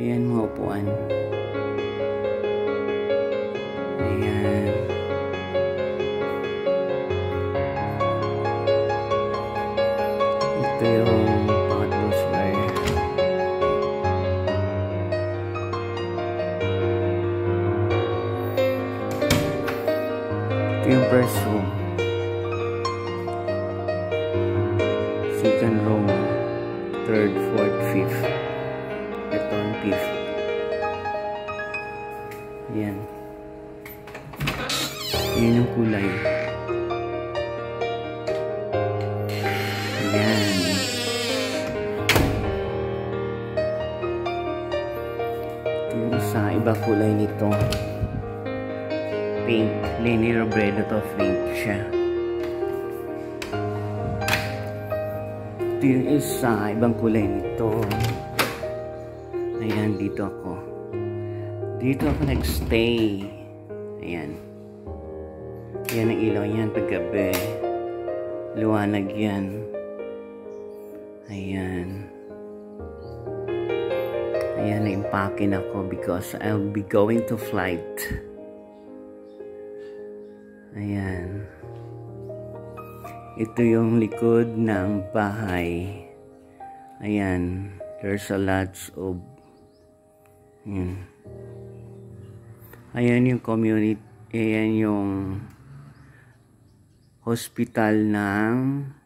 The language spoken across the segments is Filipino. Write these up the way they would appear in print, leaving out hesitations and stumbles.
Ayan mga upuan. Ayan. Ito yung pangatlong floor. Ito yung first room. Second room. Third, fourth, fifth. Ito ang fifth. Ayan. Ayan yung kulay. Ayan. Ito yung isa, iba kulay nito. Pink. Lenny Robredo to, pink siya. Ito yung isa, ibang kulay nito. Ayan, dito ako. Dito ako nagstay. Ayan. Ayan ang ilaw yan paggabi. Liwanag yan. Ayan. Ayan, na-impake ako because I'll be going to flight. Ayan. Ito yung likod ng bahay. Ayan. There's a lot of... Ayan. Ayan yung community. Ayan yung hospital ng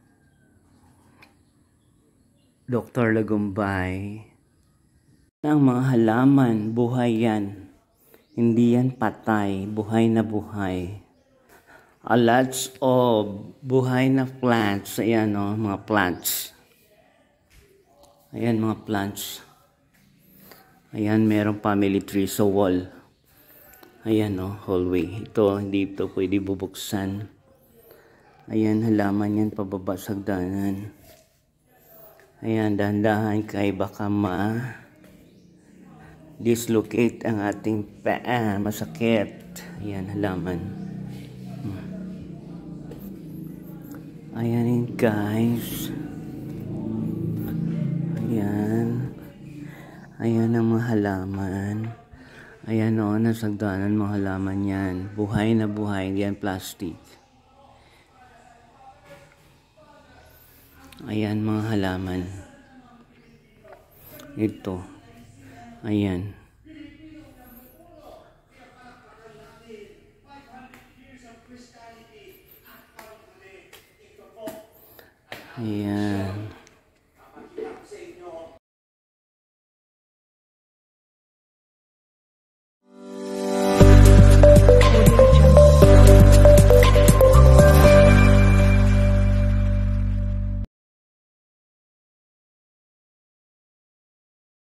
Dr. Lagumbay. Ang mga halaman, buhay yan. Hindi yan patay. Buhay na buhay. A lots of buhay na plants. Ayan o, mga plants. Ayan mga plants. Ayan, merong family tree sa wall. Ayan o, hallway. Ito, hindi ito pwede bubuksan. Ayan, halaman yan pababa sa hagdanan. Ayan, dahan-dahan kay baka dislocate ang ating paa. Masakit. Ayan, halaman. Ayan guys. Ayan. Ayan ang mga halaman. Ayan o, nasagdanan mga halaman yan. Buhay na buhay. Hindi yan plastic. Ayan mga halaman. Ito. Ayan. Ayan.